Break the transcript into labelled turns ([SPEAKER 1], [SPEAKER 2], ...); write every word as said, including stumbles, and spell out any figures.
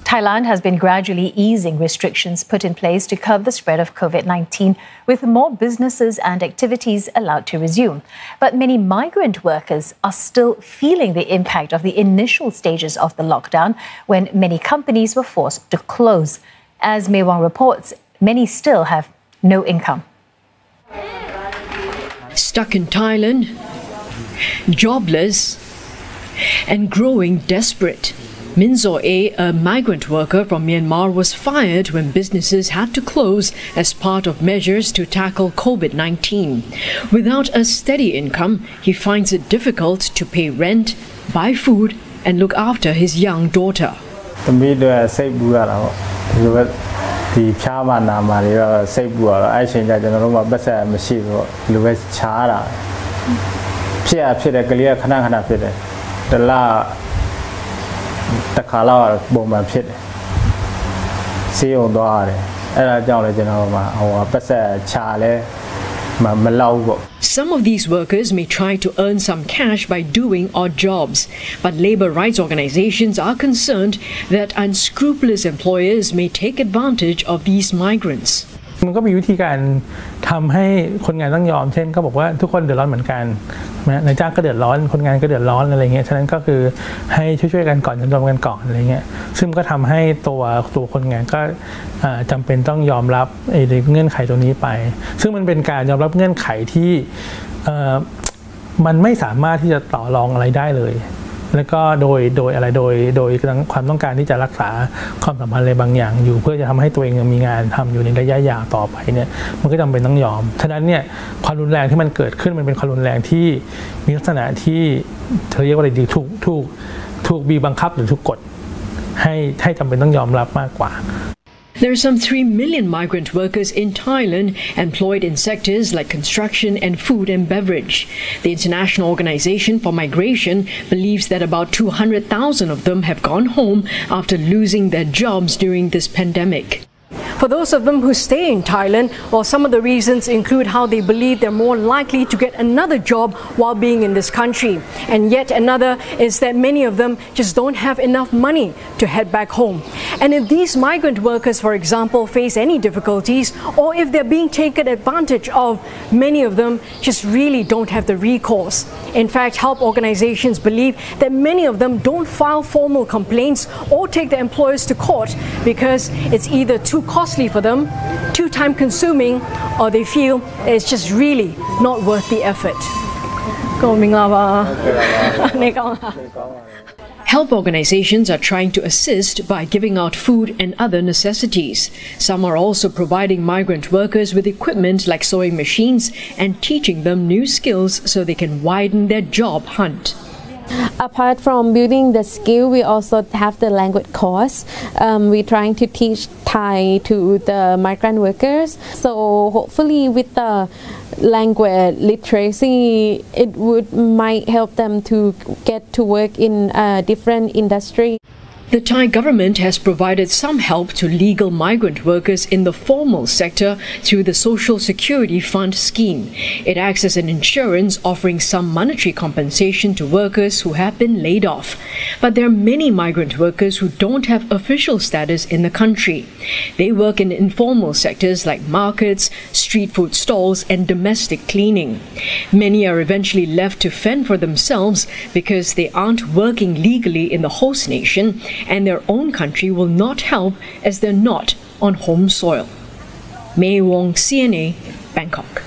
[SPEAKER 1] Thailand has been gradually easing restrictions put in place to curb the spread of COVID nineteen, with more businesses and activities allowed to resume. But many migrant workers are still feeling the impact of the initial stages of the lockdown, when many companies were forced to close. As Mei Wong reports, many still have no income.
[SPEAKER 2] Stuck in Thailand, jobless, and growing desperate. Min Zaw A, a migrant worker from Myanmar, was fired when businesses had to close as part of measures to tackle COVID nineteen. Without a steady income, he finds it difficult to pay rent, buy food, and look after his young daughter. Some of these workers may try to earn some cash by doing odd jobs, but labor rights organizations are concerned that unscrupulous employers may take advantage of these migrants.
[SPEAKER 3] มันก็มีวิธีการทำให้คนงานต้องยอมเช่นก็บอกว่าทุกคนเดือดร้อนเหมือนกันนายจ้างก็เดือดร้อนคนงานก็เดือดร้อนอะไรเงี้ยฉะนั้นก็คือให้ช่วยๆกันก่อนยอมกันก่อนอะไรเงี้ยซึ่งก็ทำให้ตัวตัวคนงานก็จำเป็นต้องยอมรับไอ้เงื่อนไขตรงนี้ไปซึ่งมันเป็นการยอมรับเงื่อนไขที่มันไม่สามารถที่จะต่อรองอะไรได้เลยแล้วก็โดยโดยอะไรโดยโดยความต้องการที่จะรักษาความสัมพันธ์อะไรบางอย่างอยู่เพื่อจะทำให้ตัวเองมีงานทำอยู่ในระยะยาวต่อไปเนี่ยมันก็จำเป็นต้องยอมฉะนั้นเนี่ยความรุนแรงที่มันเกิดขึ้นมันเป็นความรุนแรงที่มีลักษณะที่เธอเรียกว่าอะไรดีถูกถูกถูกบีบบังคับหรือถูกกดให้ให้จำเป็นต้องยอมรับมากกว่า
[SPEAKER 2] There are some three million migrant workers in Thailand employed in sectors like construction and food and beverage. The International Organization for Migration believes that about two hundred thousand of them have gone home after losing their jobs during this pandemic. For those of them who stay in Thailand, well, some of the reasons include how they believe they're more likely to get another job while being in this country. And yet another is that many of them just don't have enough money to head back home. And if these migrant workers, for example, face any difficulties, or if they're being taken advantage of, many of them just really don't have the recourse. In fact, help organizations believe that many of them don't file formal complaints or take their employers to court because it's either too costly for them, too time consuming, or they feel it's just really not worth the effort. Help organizations are trying to assist by giving out food and other necessities. Some are also providing migrant workers with equipment like sewing machines and teaching them new skills so they can widen their job hunt.
[SPEAKER 4] Apart from building the skill, we also have the language course. Um, we're trying to teach Thai to the migrant workers. So hopefully with the language literacy, it would might help them to get to work in a different industry.
[SPEAKER 2] The Thai government has provided some help to legal migrant workers in the formal sector through the Social Security Fund scheme. It acts as an insurance, offering some monetary compensation to workers who have been laid off. But there are many migrant workers who don't have official status in the country. They work in informal sectors like markets, street food stalls, and domestic cleaning. Many are eventually left to fend for themselves because they aren't working legally in the host nation, and their own country will not help as they're not on home soil. Mei Wong, C N A, Bangkok.